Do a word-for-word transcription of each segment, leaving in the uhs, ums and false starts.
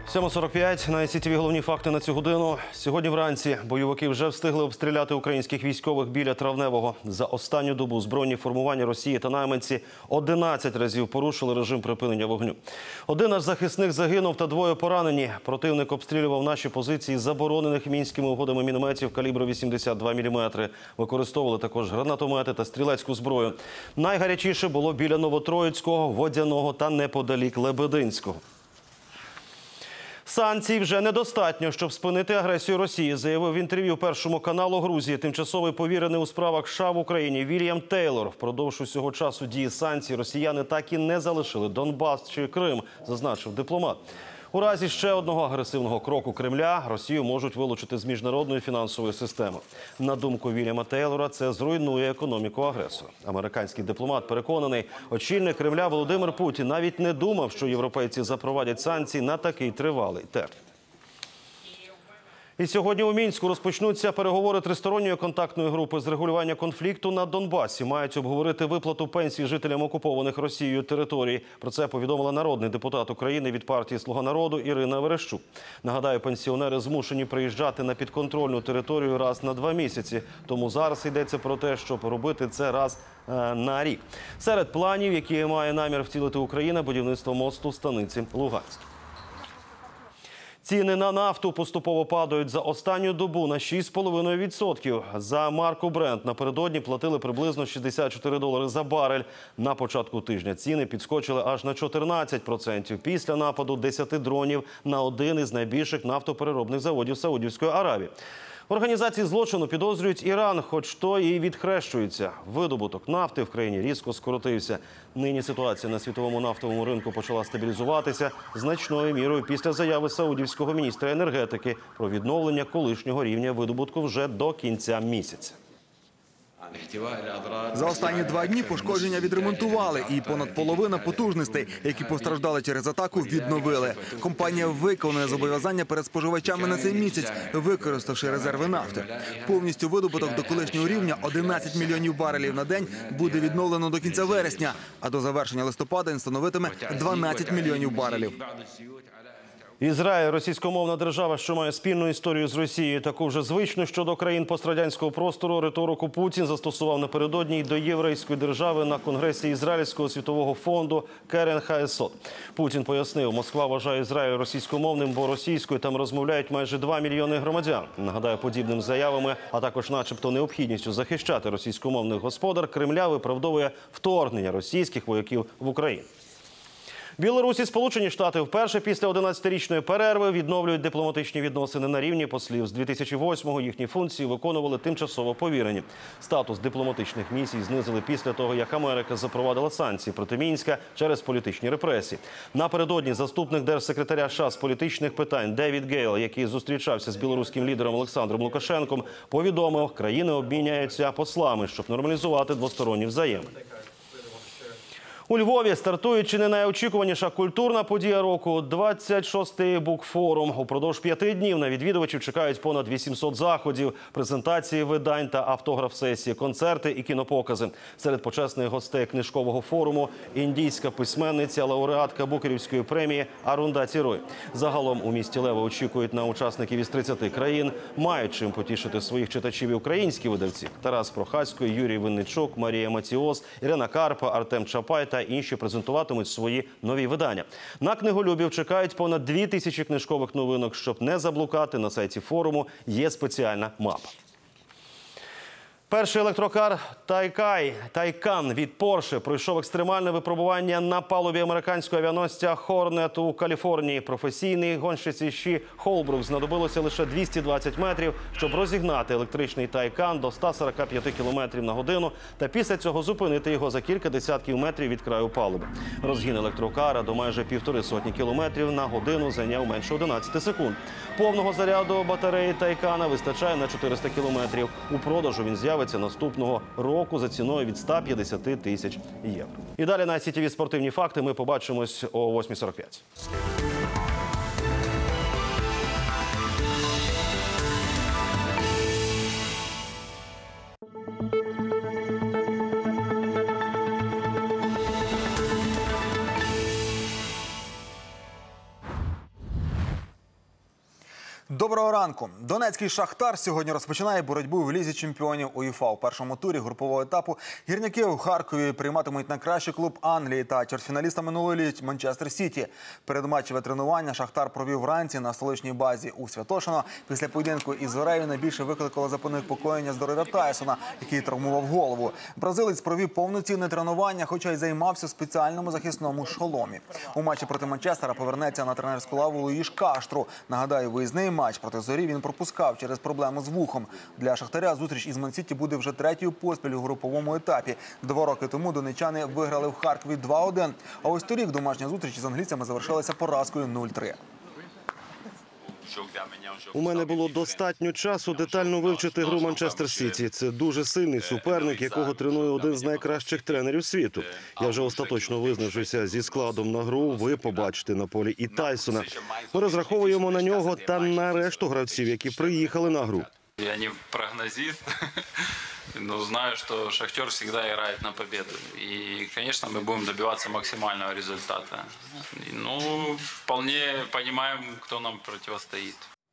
сьома сорок п'ять. На ес ай ті ві головні факти на цю годину. Сьогодні вранці бойовики вже встигли обстріляти українських військових біля Травневого. За останню добу збройні формування Росії та найманці одинадцять разів порушили режим припинення вогню. Один наш захисник загинув та двоє поранені. Противник обстрілював наші позиції заборонених мінськими угодами мінометів калібру вісімдесят два міліметри. Використовували також гранатомети та стрілецьку зброю. Найгарячіше було біля Новотроїцького, Водяного та неподалік Лебединського. Санкцій вже недостатньо, щоб спинити агресію Росії, заявив в інтерв'ю Першому каналу Грузії тимчасовий повірений у справах США в Україні Вільям Тейлор. Впродовж усього часу дії санкцій росіяни так і не залишили Донбас чи Крим, зазначив дипломат. У разі ще одного агресивного кроку Кремля Росію можуть вилучити з міжнародної фінансової системи. На думку Вільяма Тейлора, це зруйнує економіку агресора. Американський дипломат переконаний, очільник Кремля Володимир Путін навіть не думав, що європейці запровадять санкції на такий тривалий термін. І сьогодні у Мінську розпочнуться переговори тристоронньої контактної групи з регулювання конфлікту на Донбасі. Мають обговорити виплату пенсій жителям окупованих Росією територій. Про це повідомила народний депутат України від партії «Слуга народу» Ірина Верещук. Нагадаю, пенсіонери змушені приїжджати на підконтрольну територію раз на два місяці. Тому зараз йдеться про те, щоб робити це раз е, на рік. Серед планів, які має намір втілити Україна, будівництво мосту в станиці Луганській. Ціни на нафту поступово падають. За останню добу на шість з половиною відсотків. За марку Brent напередодні платили приблизно шістдесят чотири долари за барель. На початку тижня ціни підскочили аж на чотирнадцять відсотків після нападу десяти дронів на один із найбільших нафтопереробних заводів Саудівської Аравії. Організації злочину підозрюють Іран, хоч той і відхрещується. Видобуток нафти в країні різко скоротився. Нині ситуація на світовому нафтовому ринку почала стабілізуватися значною мірою після заяви саудівського міністра енергетики про відновлення колишнього рівня видобутку вже до кінця місяця. За останні два дні пошкодження відремонтували і понад половина потужностей, які постраждали через атаку, відновили. Компанія виконує зобов'язання перед споживачами на цей місяць, використавши резерви нафти. Повністю видобуток до колишнього рівня одинадцять мільйонів барелів на день буде відновлено до кінця вересня, а до завершення листопада він становитиме дванадцять мільйонів барелів. Ізраїль – російськомовна держава, що має спільну історію з Росією. Таку вже звичну щодо країн пострадянського простору риторику Путін застосував напередодні й до єврейської держави на Конгресі Ізраїльського світового фонду Керен Хаесот. Путін пояснив, Москва вважає Ізраїль російськомовним, бо російською там розмовляють майже два мільйони громадян. Нагадаю, подібним заявами, а також начебто необхідністю захищати російськомовних господар, Кремля виправдовує вторгнення російських вояків в Україну. Білорусь і Сполучені Штати вперше після одинадцятирічної перерви відновлюють дипломатичні відносини на рівні послів. З дві тисячі восьмого їхні функції виконували тимчасово повірені. Статус дипломатичних місій знизили після того, як Америка запровадила санкції проти Мінська через політичні репресії. Напередодні заступник держсекретаря США з політичних питань Девід Гейл, який зустрічався з білоруським лідером Олександром Лукашенком, повідомив, країни обміняються послами, щоб нормалізувати двосторонні взаємини. У Львові стартує чи не найочікуваніша культурна подія року – двадцять шостий букфорум. Упродовж п'яти днів на відвідувачів чекають понад вісімсот заходів, презентації видань та автограф-сесії, концерти і кінопокази. Серед почесних гостей книжкового форуму – індійська письменниця, лауреатка Букерівської премії Арундhaті Рой. Загалом у місті Лева очікують на учасників із тридцяти країн. Мають чим потішити своїх читачів і українські видавці – Тарас Прохасько, Юрій Винничук, Марія Матіос, Ірина Карпа, Артем Чапай та інші презентуватимуть свої нові видання. На книголюбів чекають понад дві тисячі книжкових новинок. Щоб не заблукати, на сайті форуму є спеціальна мапа. Перший електрокар Тайкай, Тайкан від Порше пройшов екстремальне випробування на палубі американського авіаносця Хорнет у Каліфорнії. Професійній гонщиці Ші Холбрук знадобилося лише двісті двадцять метрів, щоб розігнати електричний Тайкан до ста сорока п'яти кілометрів на годину та після цього зупинити його за кілька десятків метрів від краю палуби. Розгін електрокара до майже півтори сотні кілометрів на годину зайняв менше одинадцяти секунд. Повного заряду батареї Тайкана вистачає на чотириста кілометрів. У продажу він з'явиться наступного року за ціною від ста п'ятдесяти тисяч євро. І далі на ес ай ті ві спортивні факти. Ми побачимось о восьмій сорок п'ять. Доброго ранку. Донецький «Шахтар» сьогодні розпочинає боротьбу в Лізі чемпіонів УЄФА. У першому турі групового етапу гірники у Харкові прийматимуть найкращий клуб Англії та чвертьфіналіста минулої ліги Манчестер Сіті. Передматчеве тренування «Шахтар» провів вранці на столичній базі у Святошино. Після поєдинку із «Зорею» найбільше викликало занепокоєння здоров'я Тайсона, який травмував голову. Бразилець провів повноцінне тренування, хоча й займався в спеціальному захисному шоломі. У матчі проти Манчестера повернеться на тренерську лаву Луїш Каштру. Нагадаю, виїзний матч проти «Зорі» він пропускав через проблему з вухом. Для «Шахтаря» зустріч із Ман-Сіті буде вже третьою поспіль у груповому етапі. Два роки тому донеччани виграли в Харкові два один. А ось торік домашня зустріч з англійцями завершилася поразкою нуль три. У мене було достатньо часу детально вивчити гру Манчестер Сіті. Це дуже сильний суперник, якого тренує один з найкращих тренерів світу. Я вже остаточно визначився зі складом на гру. Ви побачите на полі і Тайсона. Ми розраховуємо на нього та на решту гравців, які приїхали на гру. Я не прогнозист, но знаю, что «Шахтер» всегда играет на победу. И, конечно, мы будем добиваться максимального результата. Ну, вполне понимаем, кто нам противостоит.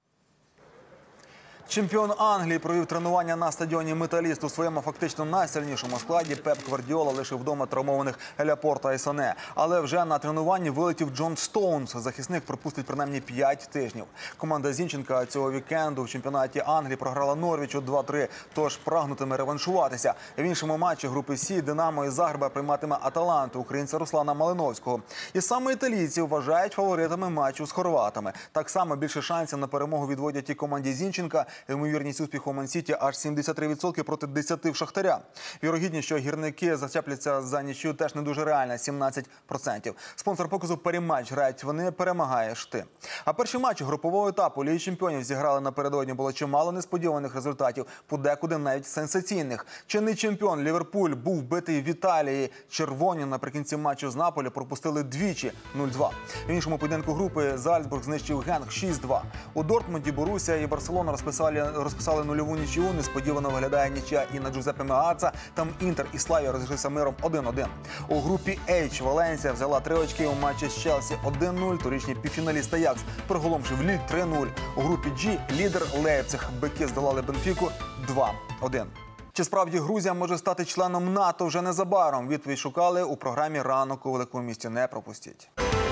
Чемпіон Англії провів тренування на стадіоні «Металіст». У своєму фактично найсильнішому складі Пеп Гвардіола лишив вдома травмованих Ляпорта і Соне. Але вже на тренуванні вилетів Джон Стоунс. Захисник пропустить принаймні п'ять тижнів. Команда Зінченка цього вікенду в чемпіонаті Англії програла Норвічу два три, тож прагнутиме реваншуватися. В іншому матчі групи Сі «Динамо» із Загреба прийматиме «Аталанту» українця Руслана Малиновського. І саме італійці вважають фаворитами матчу з хорватами. Так само більше шансів на перемогу відводять і команді Зінченка. Ймовірність успіху Ман-Сіті аж сімдесят три відсотки проти десяти в «Шахтаря». Вірогідність, що гірники зачепляться за нічию, теж не дуже реальна – сімнадцять відсотків. Спонсор показу «Паріматч» грають вони, перемагає «Шти». А перші матчі групового етапу Ліги чемпіонів зіграли напередодні. Було чимало несподіваних результатів, подекуди навіть сенсаційних. Чинний чемпіон Ліверпуль був битий в Італії. Червоні наприкінці матчу з Наполі пропустили двічі – нуль два. В іншому поєдинку групи Зальцбург знищив Генк шість два. У Дортмунді Борусія і Барселона розписали розписали нульову нічию. Несподівано виглядає нічия і на Джузеппе Меаца. Там Інтер і Славія розійшлися миром один один. У групі H Валенсія взяла три очки у матчі з Челсі один нуль. Торічній півфіналіст Аякс приголомшив Ліль три нуль. У групі G лідер Лейпциг. Бики здолали Бенфіку два один. Чи справді Грузія може стати членом НАТО вже незабаром? Відповідь шукали у програмі «Ранок у великому місті». Не пропустіть.